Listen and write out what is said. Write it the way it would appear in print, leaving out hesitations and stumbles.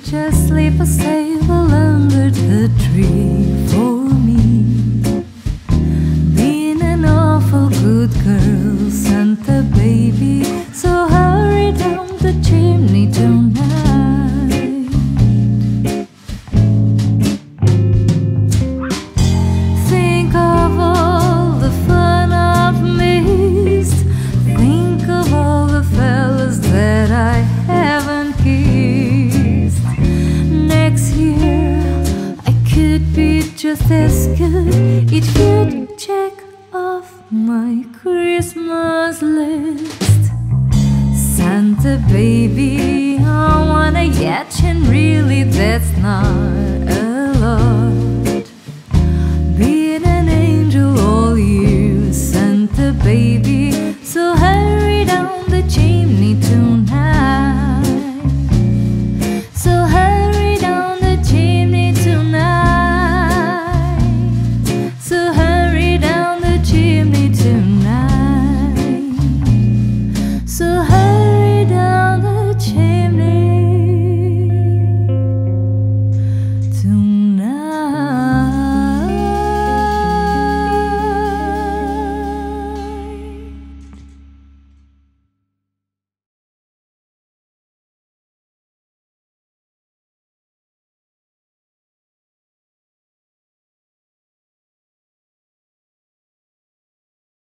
just sleep or sail under the tree for me. Being an awful good girl, Santa baby, so hurry down the chimney tonight. Think of all the fun I've missed. Think of all the fellas that I haven't kissed. Next year I could be just as good if you'd check off my Christmas list. Santa baby, I wanna yet, and really that's not a